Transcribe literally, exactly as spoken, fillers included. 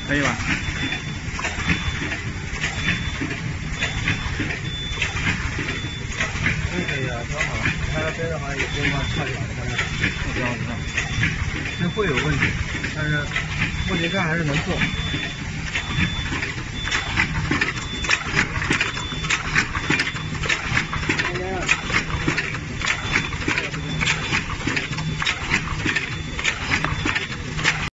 可以吧？ 可以啊，挺好。它那边的话也不用往差点的，看看。 我知道，我知道。 那会有问题，但是目前看还是能做。